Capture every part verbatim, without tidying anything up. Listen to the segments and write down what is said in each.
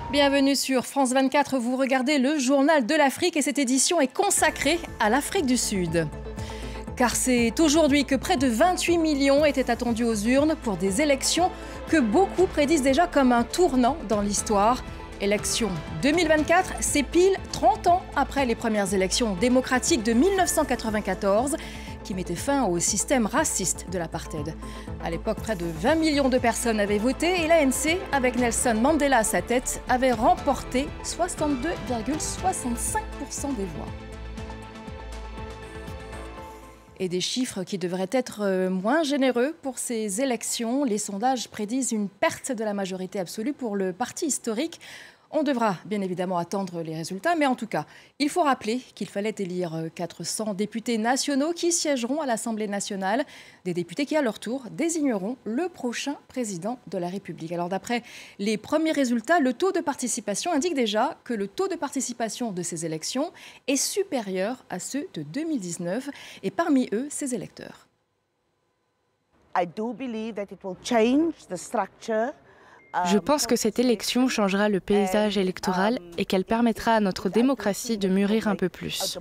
Bienvenue sur France vingt-quatre, vous regardez le journal de l'Afrique et cette édition est consacrée à l'Afrique du Sud. Car c'est aujourd'hui que près de vingt-huit millions étaient attendus aux urnes pour des élections que beaucoup prédisent déjà comme un tournant dans l'histoire. Élections deux mille vingt-quatre, c'est pile trente ans après les premières élections démocratiques de mille neuf cent quatre-vingt-quatorze qui mettaient fin au système raciste de l'apartheid. À l'époque, près de vingt millions de personnes avaient voté et l'A N C, avec Nelson Mandela à sa tête, avait remporté soixante-deux virgule soixante-cinq pour cent des voix. Et des chiffres qui devraient être moins généreux pour ces élections. Les sondages prédisent une perte de la majorité absolue pour le parti historique. On devra bien évidemment attendre les résultats, mais en tout cas, il faut rappeler qu'il fallait élire quatre cents députés nationaux qui siégeront à l'Assemblée nationale, des députés qui, à leur tour, désigneront le prochain président de la République. Alors d'après les premiers résultats, le taux de participation indique déjà que le taux de participation de ces élections est supérieur à ceux de deux mille dix-neuf, et parmi eux, ces électeurs. I do believe that it will change the structure. Je pense que cette élection changera le paysage électoral et qu'elle permettra à notre démocratie de mûrir un peu plus.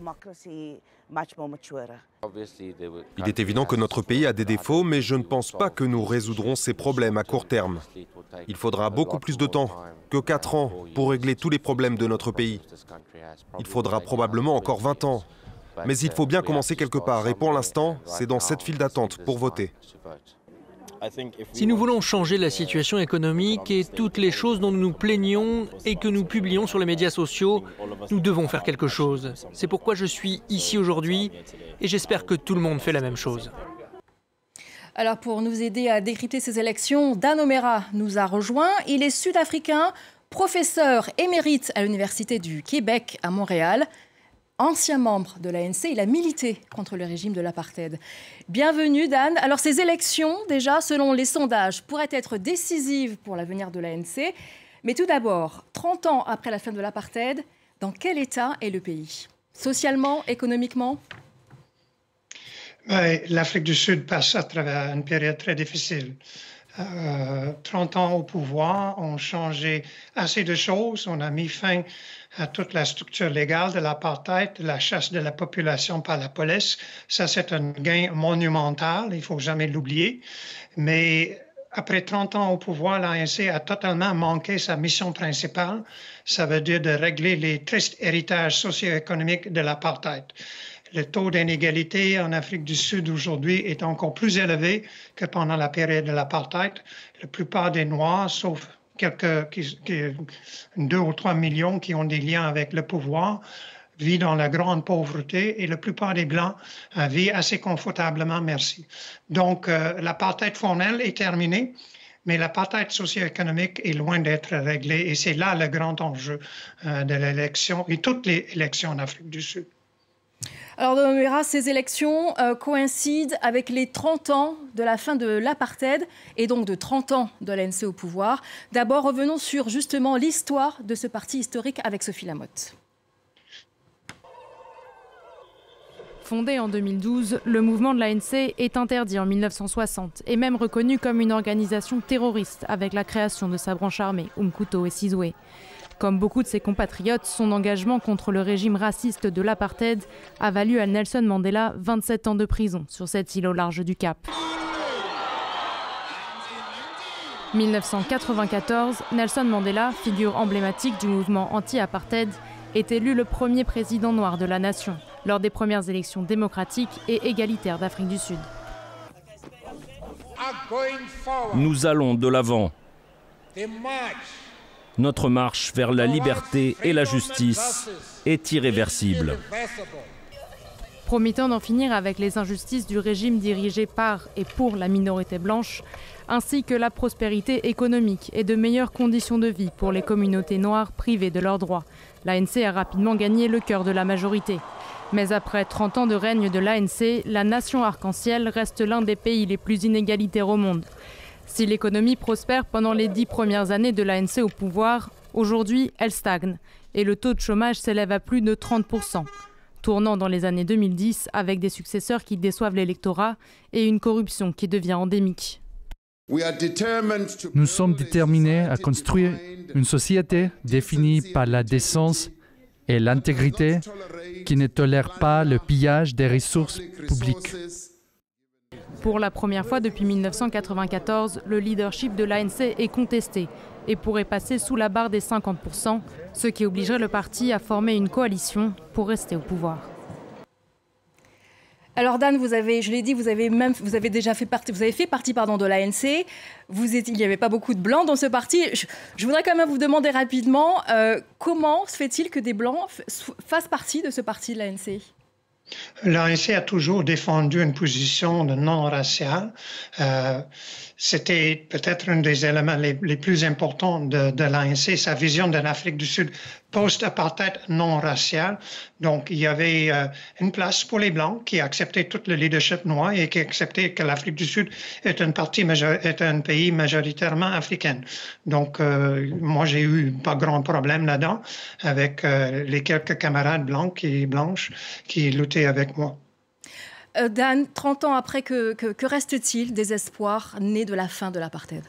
Il est évident que notre pays a des défauts, mais je ne pense pas que nous résoudrons ces problèmes à court terme. Il faudra beaucoup plus de temps que quatre ans pour régler tous les problèmes de notre pays. Il faudra probablement encore vingt ans. Mais il faut bien commencer quelque part et pour l'instant, c'est dans cette file d'attente pour voter. Si nous voulons changer la situation économique et toutes les choses dont nous nous plaignons et que nous publions sur les médias sociaux, nous devons faire quelque chose. C'est pourquoi je suis ici aujourd'hui et j'espère que tout le monde fait la même chose. Alors pour nous aider à décrypter ces élections, Dan O'Meara nous a rejoint. Il est sud-africain, professeur émérite à l'Université du Québec à Montréal. Ancien membre de l'A N C, il a milité contre le régime de l'apartheid. Bienvenue Dan. Alors ces élections, déjà, selon les sondages, pourraient être décisives pour l'avenir de l'A N C. Mais tout d'abord, trente ans après la fin de l'apartheid, dans quel état est le pays? Socialement, économiquement? Ouais, l'Afrique du Sud passe à travers une période très difficile. Euh, trente ans au pouvoir ont changé assez de choses. On a mis fin à toute la structure légale de l'apartheid, la chasse de la population par la police. Ça, c'est un gain monumental, il ne faut jamais l'oublier. Mais après trente ans au pouvoir, l'A N C a totalement manqué sa mission principale. Ça veut dire de régler les tristes héritages socio-économiques de l'apartheid. Le taux d'inégalité en Afrique du Sud aujourd'hui est encore plus élevé que pendant la période de l'apartheid. La plupart des Noirs, sauf quelques, qui, qui, deux ou trois millions qui ont des liens avec le pouvoir, vivent dans la grande pauvreté et la plupart des Blancs euh, vivent assez confortablement, merci. Donc, euh, l'apartheid formel est terminé, mais l'apartheid socio-économique est loin d'être réglé et c'est là le grand enjeu euh, de l'élection et toutes les élections en Afrique du Sud. Alors, Dan O'Meara, ces élections euh, coïncident avec les trente ans de la fin de l'apartheid et donc de trente ans de l'A N C au pouvoir. D'abord, revenons sur justement l'histoire de ce parti historique avec Sophie Lamotte. Fondé en deux mille douze, le mouvement de l'A N C est interdit en mille neuf cent soixante et même reconnu comme une organisation terroriste avec la création de sa branche armée, Umkhonto et Sizwe. Comme beaucoup de ses compatriotes, son engagement contre le régime raciste de l'apartheid a valu à Nelson Mandela vingt-sept ans de prison sur cette île au large du Cap. mille neuf cent quatre-vingt-quatorze, Nelson Mandela, figure emblématique du mouvement anti-apartheid, est élu le premier président noir de la nation lors des premières élections démocratiques et égalitaires d'Afrique du Sud. Nous allons de l'avant. Notre marche vers la liberté et la justice est irréversible. Promettant d'en finir avec les injustices du régime dirigé par et pour la minorité blanche, ainsi que la prospérité économique et de meilleures conditions de vie pour les communautés noires privées de leurs droits, l'A N C a rapidement gagné le cœur de la majorité. Mais après trente ans de règne de l'A N C, la nation arc-en-ciel reste l'un des pays les plus inégalitaires au monde. Si l'économie prospère pendant les dix premières années de l'A N C au pouvoir, aujourd'hui, elle stagne et le taux de chômage s'élève à plus de trente pour cent, tournant dans les années deux mille dix avec des successeurs qui déçoivent l'électorat et une corruption qui devient endémique. Nous sommes déterminés à construire Une société définie par la décence et l'intégrité qui ne tolère pas le pillage des ressources publiques. Pour la première fois depuis mille neuf cent quatre-vingt-quatorze, le leadership de l'A N C est contesté et pourrait passer sous la barre des cinquante pour cent, ce qui obligerait le parti à former une coalition pour rester au pouvoir. Alors Dan, vous avez, je l'ai dit, vous avez même, vous avez déjà fait partie, vous avez fait partie, pardon, de l'A N C. Vous êtes, il n'y avait pas beaucoup de blancs dans ce parti. Je, je voudrais quand même vous demander rapidement euh, comment se fait-il que des blancs fassent partie de ce parti de l'A N C? L'A N C a toujours défendu une position de non-raciale. Euh, C'était peut-être un des éléments les, les plus importants de, de l'A N C, sa vision de l'Afrique du Sud post-apartheid non-raciale. Donc, il y avait euh, une place pour les Blancs qui acceptaient tout le leadership noir et qui acceptaient que l'Afrique du Sud est un, parti major, est un pays majoritairement africain. Donc, euh, moi, j'ai eu pas grand problème là-dedans avec euh, les quelques camarades blancs et blanches qui luttaient avec moi. Euh, Dan, trente ans après, que, que, que reste-t-il des espoirs nés de la fin de l'apartheid?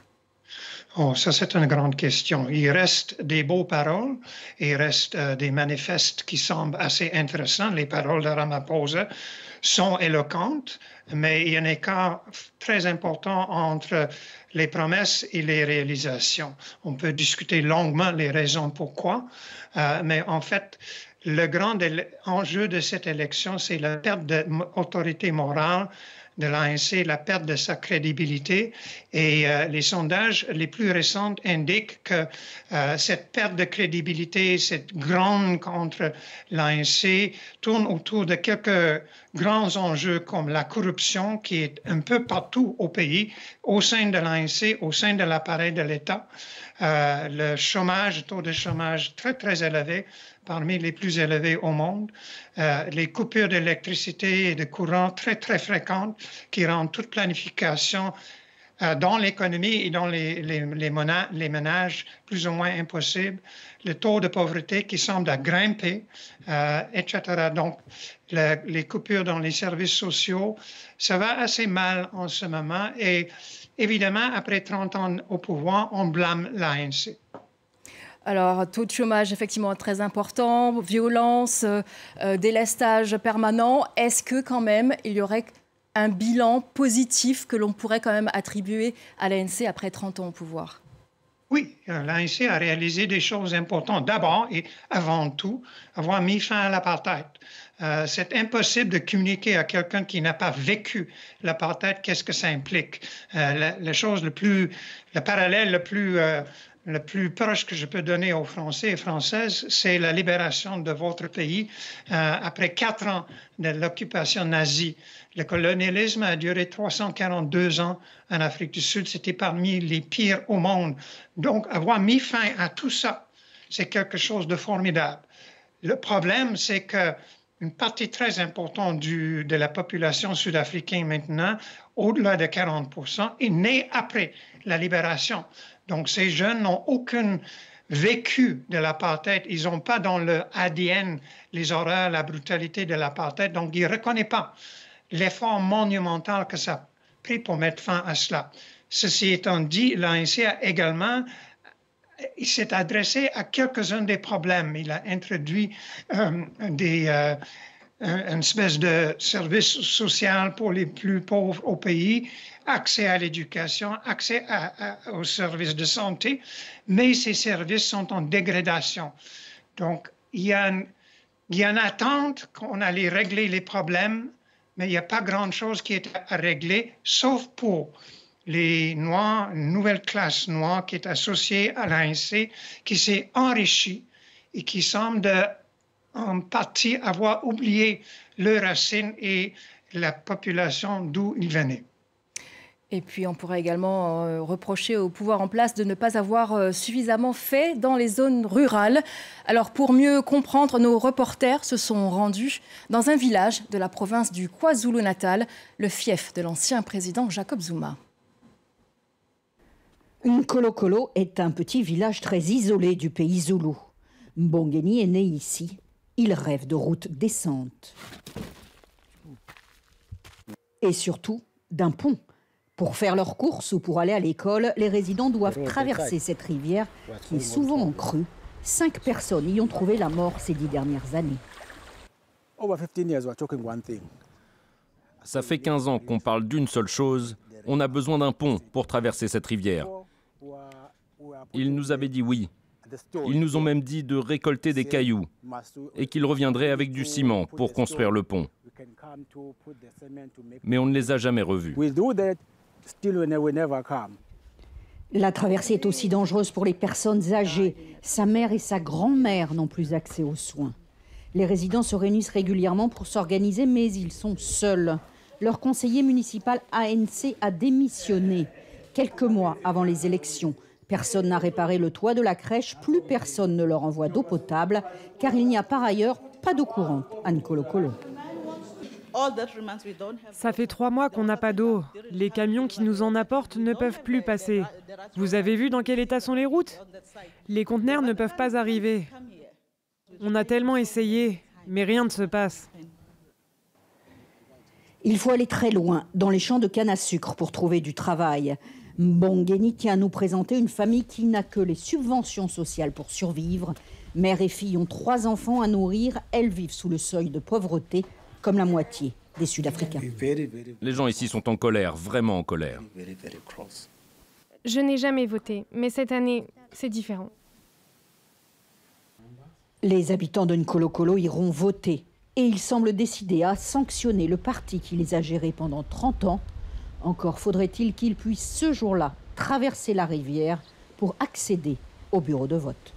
Oh, ça, c'est une grande question. Il reste des beaux paroles, il reste euh, des manifestes qui semblent assez intéressants. Les paroles de Ramaphosa sont éloquentes, mais il y a un écart très important entre les promesses et les réalisations. On peut discuter longuement les raisons pourquoi, euh, mais en fait, le grand enjeu de cette élection, c'est la perte d'autorité morale de l'A N C, la perte de sa crédibilité. Et euh, les sondages les plus récents indiquent que euh, cette perte de crédibilité, cette grande contre l'A N C, tourne autour de quelques grands enjeux comme la corruption qui est un peu partout au pays, au sein de l'A N C, au sein de l'appareil de l'État. Euh, le chômage, le taux de chômage très, très élevé, parmi les plus élevés au monde, euh, les coupures d'électricité et de courant très, très fréquentes qui rendent toute planification euh, dans l'économie et dans les, les, les, mona- les ménages plus ou moins impossible, le taux de pauvreté qui semble à grimper, euh, et cetera. Donc, le, les coupures dans les services sociaux, ça va assez mal en ce moment et évidemment, après trente ans au pouvoir, on blâme l'A N C. Alors, taux de chômage effectivement très important, violence, euh, délestage permanent. Est-ce que quand même, il y aurait un bilan positif que l'on pourrait quand même attribuer à l'A N C après trente ans au pouvoir? Oui, l'A N C a réalisé des choses importantes. D'abord et avant tout, avoir mis fin à l'apartheid. Euh, c'est impossible de communiquer à quelqu'un qui n'a pas vécu l'apartheid, qu'est-ce que ça implique. Euh, la, la chose le plus, le parallèle le plus... Euh, Le plus proche que je peux donner aux Français et Françaises, c'est la libération de votre pays euh, après quatre ans de l'occupation nazie. Le colonialisme a duré trois cent quarante-deux ans en Afrique du Sud. C'était parmi les pires au monde. Donc, avoir mis fin à tout ça, c'est quelque chose de formidable. Le problème, c'est qu'une partie très importante du, de la population sud-africaine maintenant, au-delà de quarante pour cent, est née après la libération. Donc, ces jeunes n'ont aucun vécu de l'apartheid. Ils n'ont pas dans leur A D N les horreurs, la brutalité de l'apartheid. Donc, ils ne reconnaissent pas l'effort monumental que ça a pris pour mettre fin à cela. Ceci étant dit, l'A N C a également, il s'est adressé à quelques-uns des problèmes. Il a introduit euh, des... Euh, une espèce de service social pour les plus pauvres au pays, accès à l'éducation, accès à, à, aux services de santé, mais ces services sont en dégradation. Donc, il y a une, il y a une attente qu'on allait régler les problèmes, mais il n'y a pas grand-chose qui est à régler, sauf pour les Noirs, une nouvelle classe noire qui est associée à l'A N C, qui s'est enrichie et qui semble de en partie avoir oublié leurs racines et la population d'où ils venaient. Et puis on pourrait également euh, reprocher au pouvoir en place de ne pas avoir euh, suffisamment fait dans les zones rurales. Alors pour mieux comprendre, nos reporters se sont rendus dans un village de la province du KwaZulu-Natal, le fief de l'ancien président Jacob Zuma. Nkolokolo est un petit village très isolé du pays zoulou. Mbongeni est né ici. Il rêve de routes décentes. Et surtout, d'un pont. Pour faire leurs courses ou pour aller à l'école, les résidents doivent traverser cette rivière qui est souvent en crue. Cinq personnes y ont trouvé la mort ces dix dernières années. Ça fait quinze ans qu'on parle d'une seule chose, on a besoin d'un pont pour traverser cette rivière. Ils nous avaient dit oui. Ils nous ont même dit de récolter des cailloux et qu'ils reviendraient avec du ciment pour construire le pont. Mais on ne les a jamais revus. La traversée est aussi dangereuse pour les personnes âgées. Sa mère et sa grand-mère n'ont plus accès aux soins. Les résidents se réunissent régulièrement pour s'organiser, mais ils sont seuls. Leur conseiller municipal A N C a démissionné quelques mois avant les élections. Personne n'a réparé le toit de la crèche, plus personne ne leur envoie d'eau potable, car il n'y a par ailleurs pas d'eau courante à Nkolokolo. Ça fait trois mois qu'on n'a pas d'eau. Les camions qui nous en apportent ne peuvent plus passer. Vous avez vu dans quel état sont les routes? Les conteneurs ne peuvent pas arriver. On a tellement essayé, mais rien ne se passe. Il faut aller très loin, dans les champs de canne à sucre, pour trouver du travail. Mbongeni tient à nous présenter une famille qui n'a que les subventions sociales pour survivre. Mère et fille ont trois enfants à nourrir. Elles vivent sous le seuil de pauvreté, comme la moitié des Sud-Africains. Les gens ici sont en colère, vraiment en colère. Je n'ai jamais voté, mais cette année, c'est différent. Les habitants de Nkolokolo iront voter. Et ils semblent décidés à sanctionner le parti qui les a gérés pendant trente ans. Encore faudrait-il qu'ils puissent ce jour-là traverser la rivière pour accéder au bureau de vote.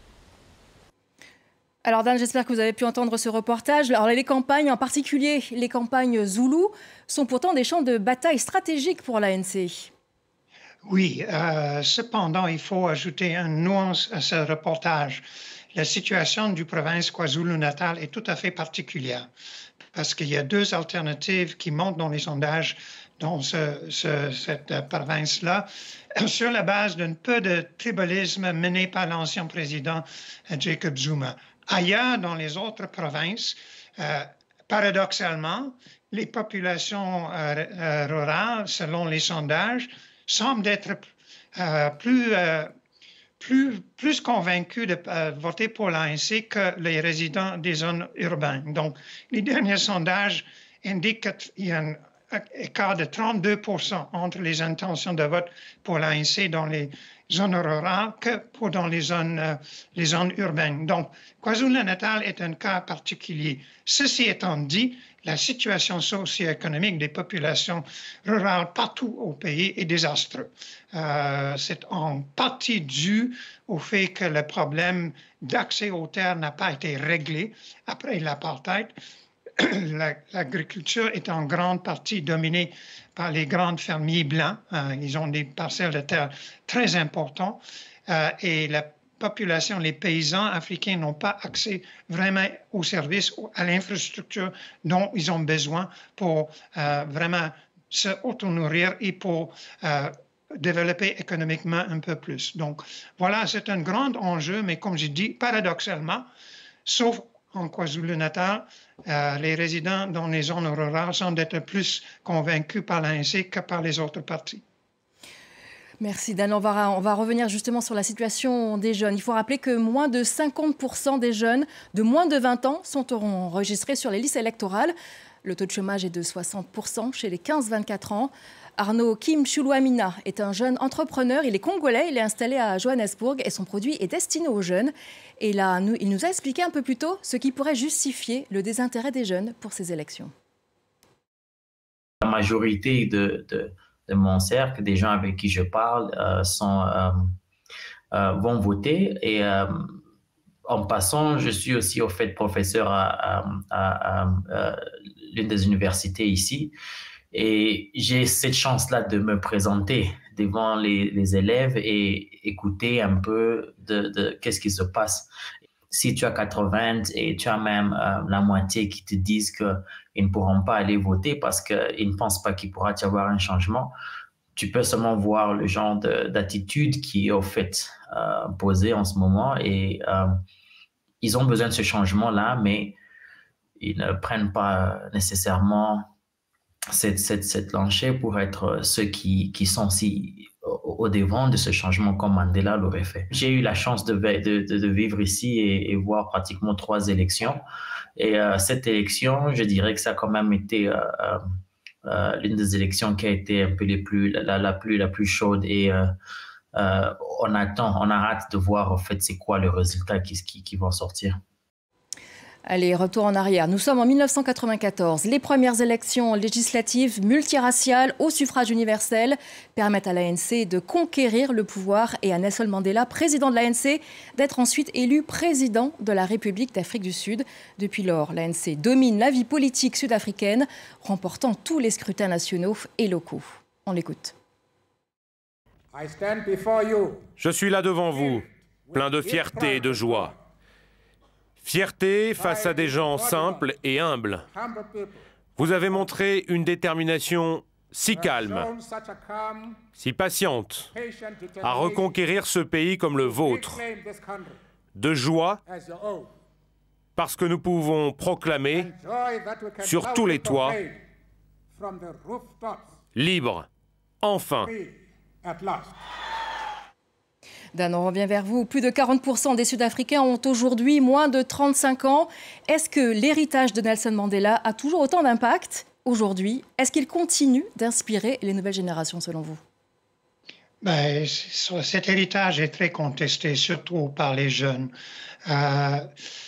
Alors Dan, j'espère que vous avez pu entendre ce reportage. Alors les campagnes, en particulier les campagnes zoulou, sont pourtant des champs de bataille stratégiques pour l'A N C. Oui, euh, cependant, il faut ajouter une nuance à ce reportage. La situation du province KwaZulu-Natal est tout à fait particulière parce qu'il y a deux alternatives qui montent dans les sondages dans ce, ce, cette province-là sur la base d'un peu de tribalisme mené par l'ancien président Jacob Zuma. Ailleurs, dans les autres provinces, euh, paradoxalement, les populations euh, euh, rurales, selon les sondages, semblent être euh, plus... Euh, Plus, plus convaincus de euh, voter pour l'A N C que les résidents des zones urbaines. Donc, les derniers sondages indiquent qu'il y a un écart de trente-deux pour cent entre les intentions de vote pour l'A N C dans les zones rurales que pour dans les zones, euh, les zones urbaines. Donc, KwaZulu-Natal est un cas particulier. Ceci étant dit, la situation socio-économique des populations rurales partout au pays est désastreuse. Euh, c'est en partie dû au fait que le problème d'accès aux terres n'a pas été réglé après l'apartheid. L'agriculture est en grande partie dominée par les grands fermiers blancs. Euh, ils ont des parcelles de terre très importantes euh, et la population, les paysans africains n'ont pas accès vraiment aux services, à l'infrastructure dont ils ont besoin pour euh, vraiment se auto-nourrir et pour euh, développer économiquement un peu plus. Donc voilà, c'est un grand enjeu, mais comme j'ai dit, paradoxalement, sauf en KwaZulu-Natal, euh, les résidents dans les zones rurales semblent être plus convaincus par l'A N C que par les autres partis. Merci Dan. On va, on va revenir justement sur la situation des jeunes. Il faut rappeler que moins de cinquante pour cent des jeunes de moins de vingt ans sont enregistrés sur les listes électorales. Le taux de chômage est de soixante pour cent chez les quinze vingt-quatre ans. Arnaud Kim Chuluamina est un jeune entrepreneur. Il est congolais, il est installé à Johannesburg et son produit est destiné aux jeunes. Et là, il nous a expliqué un peu plus tôt ce qui pourrait justifier le désintérêt des jeunes pour ces élections. La majorité de... de... de mon cercle, des gens avec qui je parle, euh, sont, euh, euh, vont voter. Et euh, en passant, je suis aussi au fait professeur à, à, à, à, à l'une des universités ici. Et j'ai cette chance-là de me présenter devant les, les élèves et écouter un peu de, de qu'est-ce qui se passe. Si tu as quatre-vingts et tu as même euh, la moitié qui te disent qu'ils ne pourront pas aller voter parce qu'ils ne pensent pas qu'il pourra y avoir un changement, tu peux seulement voir le genre d'attitude qui est au fait euh, posée en ce moment. Et euh, ils ont besoin de ce changement-là, mais ils ne prennent pas nécessairement cette, cette, cette lancée pour être ceux qui, qui sont si au, au devant de ce changement comme Mandela l'aurait fait. J'ai eu la chance de, de, de vivre ici et, et voir pratiquement trois élections. Et euh, cette élection, je dirais que ça a quand même été euh, euh, l'une des élections qui a été un peu les plus, la, la, plus, la plus chaude. Et euh, euh, on attend, on a hâte de voir en fait c'est quoi le résultat qui, qui, qui va sortir. Allez, retour en arrière. Nous sommes en mille neuf cent quatre-vingt-quatorze. Les premières élections législatives multiraciales au suffrage universel permettent à l'A N C de conquérir le pouvoir et à Nelson Mandela, président de l'A N C, d'être ensuite élu président de la République d'Afrique du Sud. Depuis lors, l'A N C domine la vie politique sud-africaine, remportant tous les scrutins nationaux et locaux. On l'écoute. Je suis là devant vous, plein de fierté et de joie. Fierté face à des gens simples et humbles. Vous avez montré une détermination si calme, si patiente, à reconquérir ce pays comme le vôtre. De joie, parce que nous pouvons proclamer sur tous les toits, libre, enfin. Dan, on revient vers vous. Plus de quarante pour cent des Sud-Africains ont aujourd'hui moins de trente-cinq ans. Est-ce que l'héritage de Nelson Mandela a toujours autant d'impact aujourd'hui? Est-ce qu'il continue d'inspirer les nouvelles générations, selon vous? Ben, cet héritage est très contesté, surtout par les jeunes. Euh,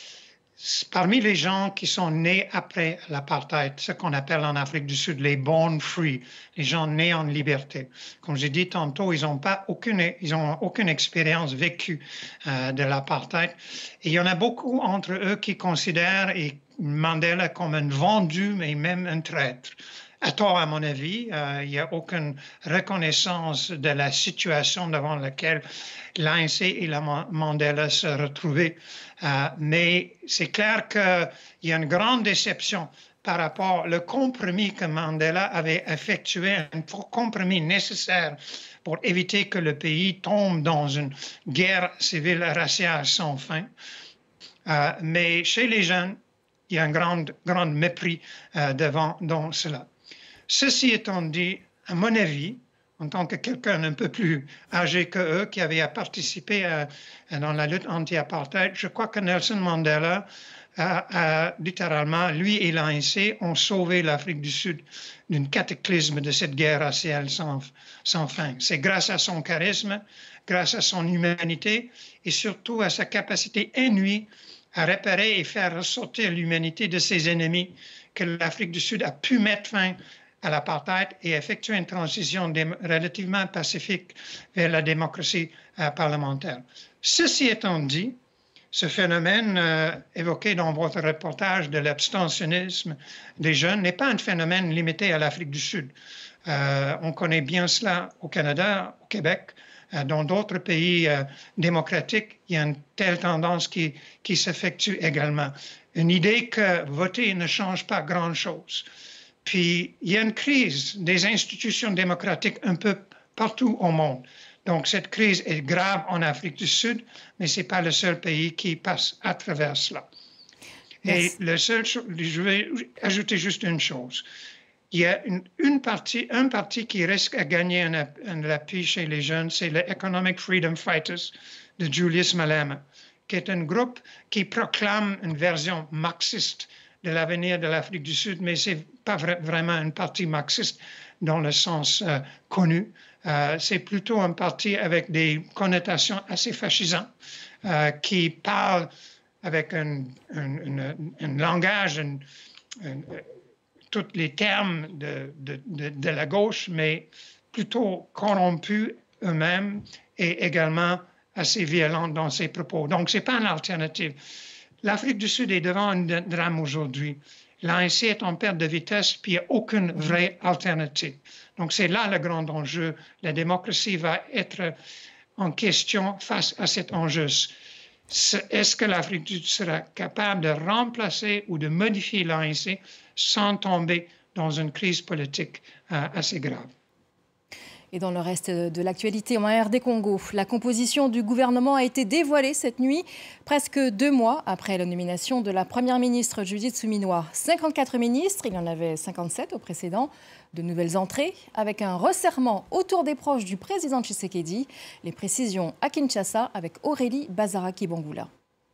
Parmi les gens qui sont nés après l'apartheid, ce qu'on appelle en Afrique du Sud les born free, les gens nés en liberté. Comme j'ai dit tantôt, ils n'ont pas aucune, ils ont aucune expérience vécue euh, de l'apartheid. Et il y en a beaucoup entre eux qui considèrent Mandela comme un vendu, mais même un traître. À tort, à mon avis, euh, il n'y a aucune reconnaissance de la situation devant laquelle l'A N C et la Mandela se retrouvaient. Euh, mais c'est clair qu'il y a une grande déception par rapport au compromis que Mandela avait effectué, un compromis nécessaire pour éviter que le pays tombe dans une guerre civile raciale sans fin. Euh, mais chez les jeunes, il y a un grand, grand mépris euh, devant dans cela. Ceci étant dit, à mon avis, en tant que quelqu'un un peu plus âgé que eux, qui avait participé à, à, dans la lutte anti-apartheid, je crois que Nelson Mandela a, a littéralement, lui et l'A N C, ont sauvé l'Afrique du Sud d'un cataclysme de cette guerre raciale sans, sans fin. C'est grâce à son charisme, grâce à son humanité et surtout à sa capacité inouïe à réparer et faire ressortir l'humanité de ses ennemis que l'Afrique du Sud a pu mettre fin à l'apartheid et effectuer une transition relativement pacifique vers la démocratie euh, parlementaire. Ceci étant dit, ce phénomène euh, évoqué dans votre reportage de l'abstentionnisme des jeunes n'est pas un phénomène limité à l'Afrique du Sud. Euh, on connaît bien cela au Canada, au Québec, euh, dans d'autres pays euh, démocratiques. Il y a une telle tendance qui, qui s'effectue également. Une idée que voter ne change pas grand-chose. Puis, il y a une crise des institutions démocratiques un peu partout au monde. Donc, cette crise est grave en Afrique du Sud, mais ce n'est pas le seul pays qui passe à travers cela. Merci. Et le seul, je vais ajouter juste une chose. Il y a une, une partie, un parti qui risque à gagner un, un appui chez les jeunes, c'est les Economic Freedom Fighters de Julius Malema, qui est un groupe qui proclame une version marxiste de l'avenir de l'Afrique du Sud, mais ce n'est pas vra vraiment un parti marxiste dans le sens euh, connu. Euh, c'est plutôt un parti avec des connotations assez fascisantes, euh, qui parle avec un, un, un, un langage, un, un, tous les termes de, de, de, de la gauche, mais plutôt corrompus eux-mêmes et également assez violents dans ses propos. Donc, ce n'est pas une alternative. L'Afrique du Sud est devant un drame aujourd'hui. L'A N C est en perte de vitesse, puis il n'y a aucune vraie alternative. Donc, c'est là le grand enjeu. La démocratie va être en question face à cet enjeu. Est-ce que l'Afrique du Sud sera capable de remplacer ou de modifier l'A N C sans tomber dans une crise politique euh, assez grave? Et dans le reste de l'actualité en R D Congo, la composition du gouvernement a été dévoilée cette nuit, presque deux mois après la nomination de la première ministre Judith Suminwa. cinquante-quatre ministres, il y en avait cinquante-sept au précédent. De nouvelles entrées, avec un resserrement autour des proches du président Tshisekedi. Les précisions à Kinshasa avec Aurélie Bazaraki-Bangula.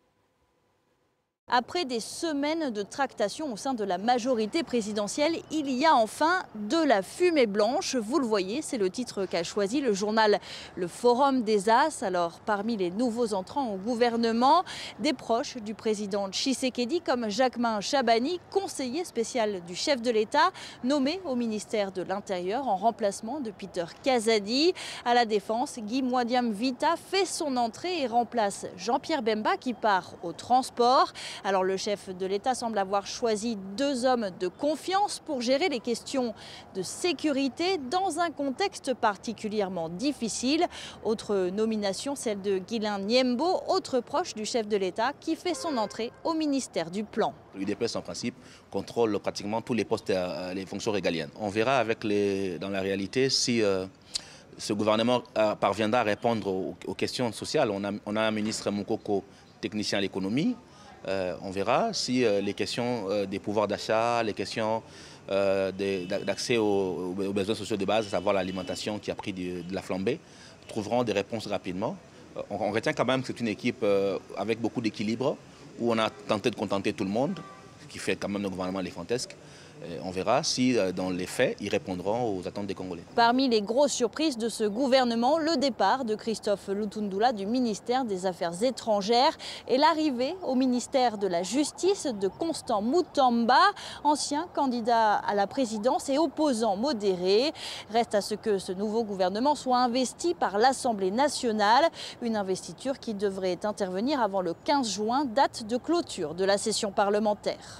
Après des semaines de tractation au sein de la majorité présidentielle, il y a enfin de la fumée blanche. Vous le voyez, c'est le titre qu'a choisi le journal Le Forum des As. Alors, parmi les nouveaux entrants au gouvernement, des proches du président Tshisekedi comme Jacquemain Chabani, conseiller spécial du chef de l'État, nommé au ministère de l'Intérieur en remplacement de Peter Kazadi. À la Défense, Guy Mwadiam Vita fait son entrée et remplace Jean-Pierre Bemba qui part au transport. Alors le chef de l'État semble avoir choisi deux hommes de confiance pour gérer les questions de sécurité dans un contexte particulièrement difficile. Autre nomination, celle de Guilain Niembo, autre proche du chef de l'État qui fait son entrée au ministère du Plan. L'U D P S en principe contrôle pratiquement tous les postes, euh, les fonctions régaliennes. On verra avec les, dans la réalité si euh, ce gouvernement euh, parviendra à répondre aux, aux questions sociales. On a, on a un ministre Moukoko, technicien à l'économie. Euh, on verra si euh, les questions euh, des pouvoirs d'achat, les questions euh, d'accès aux, aux besoins sociaux de base, à savoir l'alimentation qui a pris de, de la flambée, trouveront des réponses rapidement. Euh, on, on retient quand même que c'est une équipe euh, avec beaucoup d'équilibre, où on a tenté de contenter tout le monde, ce qui fait quand même le gouvernement élefantesque. Et on verra si, dans les faits, ils répondront aux attentes des Congolais. Parmi les grosses surprises de ce gouvernement, le départ de Christophe Lutundula du ministère des Affaires étrangères et l'arrivée au ministère de la Justice de Constant Mutamba, ancien candidat à la présidence et opposant modéré. Reste à ce que ce nouveau gouvernement soit investi par l'Assemblée nationale, une investiture qui devrait intervenir avant le quinze juin, date de clôture de la session parlementaire.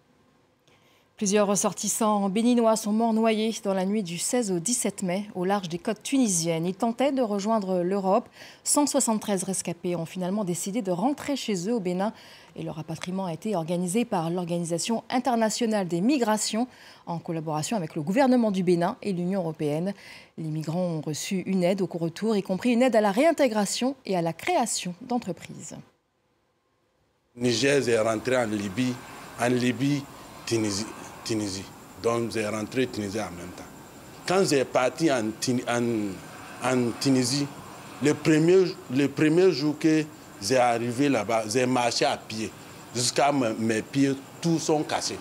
Plusieurs ressortissants béninois sont morts noyés dans la nuit du seize au dix-sept mai au large des côtes tunisiennes. Ils tentaient de rejoindre l'Europe. cent soixante-treize rescapés ont finalement décidé de rentrer chez eux au Bénin et leur rapatriement a été organisé par l'Organisation internationale des migrations en collaboration avec le gouvernement du Bénin et l'Union européenne. Les migrants ont reçu une aide au retour, y compris une aide à la réintégration et à la création d'entreprises. Niger est rentré en Libye, en Libye, Tunisie. Tunisie. Donc j'ai rentré Tunisie en même temps. Quand j'ai parti en, en, en Tunisie, le premier, le premier jour que j'ai arrivé là-bas, j'ai marché à pied. Jusqu'à mes, mes pieds, tous sont cassés.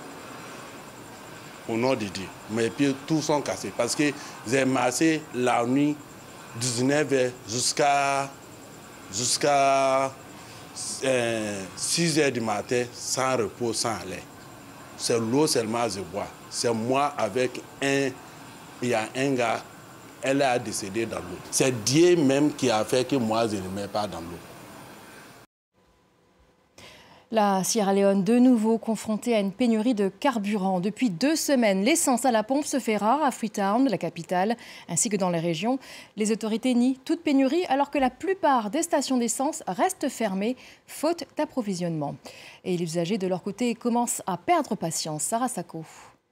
Au nom de Dieu, mes pieds, tous sont cassés. Parce que j'ai marché la nuit, dix-neuf heures, jusqu'à jusqu'à euh, six heures du matin, sans repos, sans aller. C'est l'eau seulement je bois. C'est moi avec un, il y a un gars, elle a décédé dans l'eau. C'est Dieu même qui a fait que moi je ne mets pas dans l'eau. La Sierra Leone, de nouveau confrontée à une pénurie de carburant. Depuis deux semaines, l'essence à la pompe se fait rare à Freetown, la capitale, ainsi que dans les régions. Les autorités nient toute pénurie alors que la plupart des stations d'essence restent fermées, faute d'approvisionnement. Et les usagers, de leur côté, commencent à perdre patience. Sarah Sako.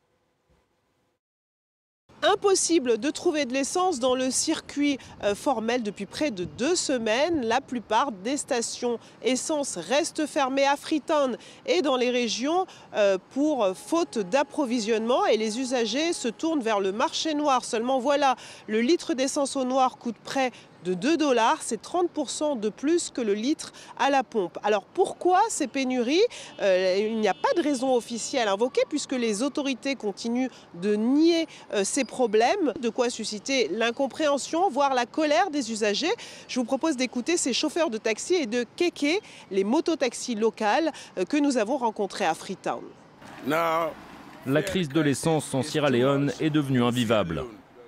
Impossible de trouver de l'essence dans le circuit euh, formel depuis près de deux semaines. La plupart des stations essence restent fermées à Freetown et dans les régions euh, pour faute d'approvisionnement. Et les usagers se tournent vers le marché noir. Seulement voilà, le litre d'essence au noir coûte près de deux dollars, c'est trente pour cent de plus que le litre à la pompe. Alors pourquoi ces pénuries? euh, Il n'y a pas de raison officielle invoquée puisque les autorités continuent de nier euh, ces problèmes, de quoi susciter l'incompréhension, voire la colère des usagers. Je vous propose d'écouter ces chauffeurs de taxi et de kéké, les mototaxis locales euh, que nous avons rencontrés à Freetown. La crise de l'essence en Sierra Leone est devenue invivable.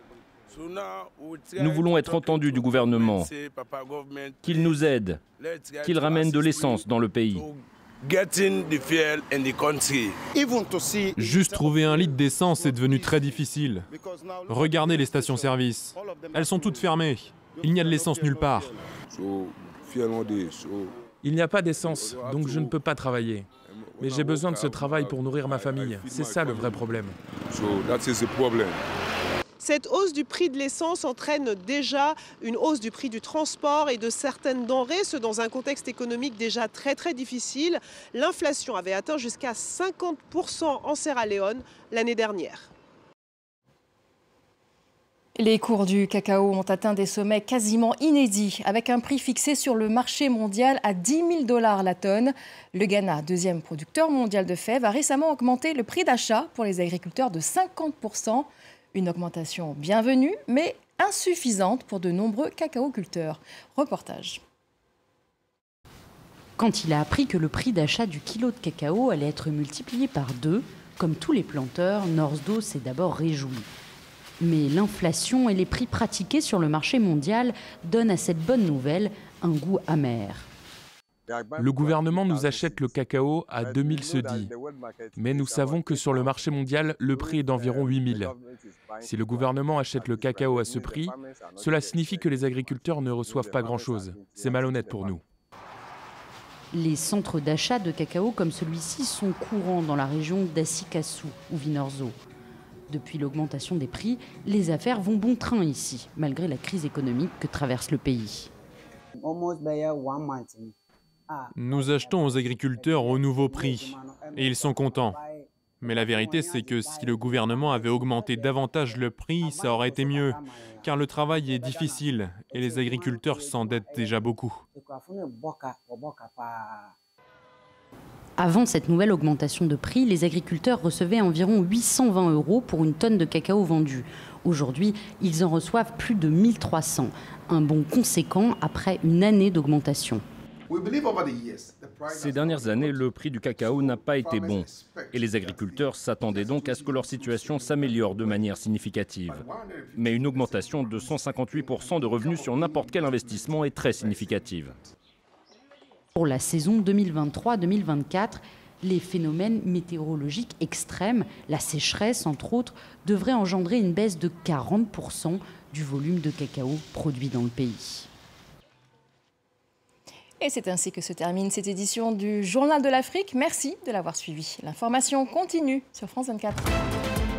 Nous voulons être entendus du gouvernement, qu'il nous aide, qu'il ramène de l'essence dans le pays. Juste trouver un litre d'essence est devenu très difficile. Regardez les stations-service. Elles sont toutes fermées. Il n'y a de l'essence nulle part. Il n'y a pas d'essence, donc je ne peux pas travailler. Mais j'ai besoin de ce travail pour nourrir ma famille. C'est ça le vrai problème. Cette hausse du prix de l'essence entraîne déjà une hausse du prix du transport et de certaines denrées, ce dans un contexte économique déjà très très difficile. L'inflation avait atteint jusqu'à cinquante pour cent en Sierra Leone l'année dernière. Les cours du cacao ont atteint des sommets quasiment inédits, avec un prix fixé sur le marché mondial à dix mille dollars la tonne. Le Ghana, deuxième producteur mondial de fèves, a récemment augmenté le prix d'achat pour les agriculteurs de cinquante pour cent. Une augmentation bienvenue, mais insuffisante pour de nombreux cacaoculteurs. Reportage. Quand il a appris que le prix d'achat du kilo de cacao allait être multiplié par deux, comme tous les planteurs, Norsdo s'est d'abord réjoui. Mais l'inflation et les prix pratiqués sur le marché mondial donnent à cette bonne nouvelle un goût amer. Le gouvernement nous achète le cacao à deux mille cedis, mais nous savons que sur le marché mondial, le prix est d'environ huit mille. Si le gouvernement achète le cacao à ce prix, cela signifie que les agriculteurs ne reçoivent pas grand-chose. C'est malhonnête pour nous. Les centres d'achat de cacao comme celui-ci sont courants dans la région d'Asikasu ou Vinorzo. Depuis l'augmentation des prix, les affaires vont bon train ici, malgré la crise économique que traverse le pays. Nous achetons aux agriculteurs au nouveau prix, et ils sont contents. Mais la vérité, c'est que si le gouvernement avait augmenté davantage le prix, ça aurait été mieux, car le travail est difficile, et les agriculteurs s'endettent déjà beaucoup. Avant cette nouvelle augmentation de prix, les agriculteurs recevaient environ huit cent vingt euros pour une tonne de cacao vendue. Aujourd'hui, ils en reçoivent plus de mille trois cents, un bond conséquent après une année d'augmentation. Ces dernières années, le prix du cacao n'a pas été bon et les agriculteurs s'attendaient donc à ce que leur situation s'améliore de manière significative. Mais une augmentation de cent cinquante-huit pour cent de revenus sur n'importe quel investissement est très significative. Pour la saison deux mille vingt-trois deux mille vingt-quatre, les phénomènes météorologiques extrêmes, la sécheresse entre autres, devraient engendrer une baisse de quarante pour cent du volume de cacao produit dans le pays. Et c'est ainsi que se termine cette édition du Journal de l'Afrique. Merci de l'avoir suivi. L'information continue sur France vingt-quatre.